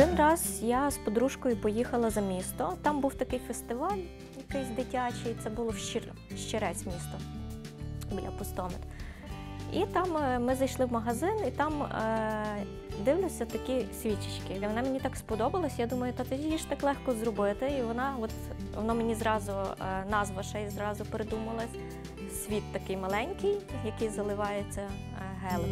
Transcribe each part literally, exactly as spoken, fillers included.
Один раз я з подружкою поїхала за місто. Там був такий фестиваль якийсь дитячий, це було в Щир... Щирець місто, біля Пустомет. І там ми зайшли в магазин, і там е, дивлюся такі свічечки. Вона мені так сподобалась, я думаю, та тоді ж так легко зробити. І вона, от, воно мені зразу, е, назва ще й зразу передумалась. Світ такий маленький, який заливається е, гелем.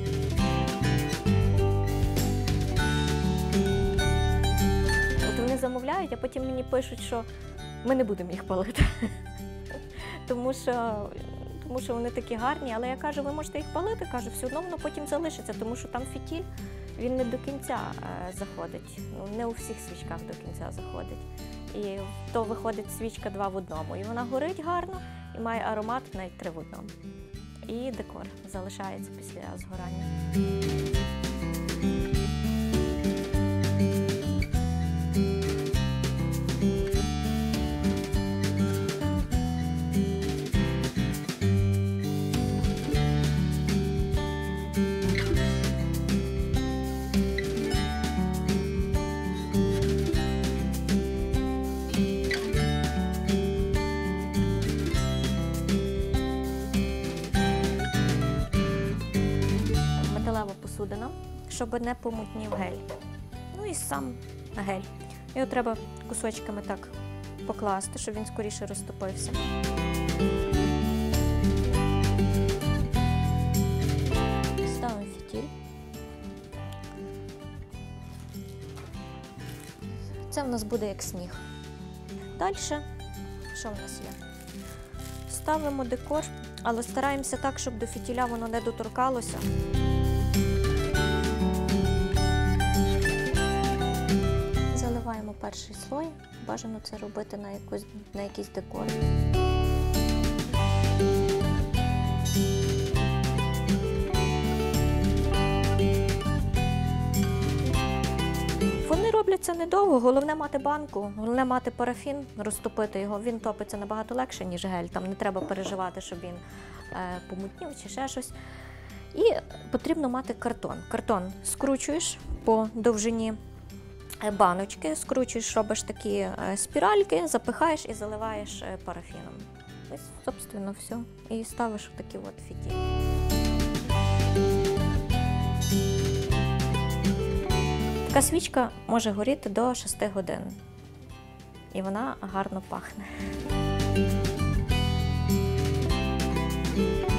От вони замовляють, а потім мені пишуть, що ми не будемо їх палити. Тому що Тому що вони такі гарні, але я кажу, ви можете їх палити, кажу, все одно воно потім залишиться, тому що там фітіль, він не до кінця е, заходить, ну, не у всіх свічках до кінця заходить. І то виходить свічка два в одному, і вона горить гарно, і має аромат навіть три в одному. І декор залишається після згорання. Посудина, щоб не помутнів гель. Ну і сам гель. Його треба кусочками так покласти, щоб він скоріше розтопився. Ставимо фітіль. Це в нас буде як сніг. Далі, що в нас є? Ставимо декор, але стараємося так, щоб до фітіля воно не доторкалося. Заливаємо перший слой, бажано це робити на, якусь, на якийсь декор. Вони робляться недовго, головне мати банку, головне мати парафін, розтопити його, він топиться набагато легше, ніж гель, там не треба переживати, щоб він е, помутнів чи ще щось. І потрібно мати картон. Картон скручуєш по довжині баночки, скручуєш, робиш такі спіральки, запихаєш і заливаєш парафіном. Ось, собственно, все. І ставиш в такі от фітілі. Така свічка може горіти до шести годин. І вона гарно пахне.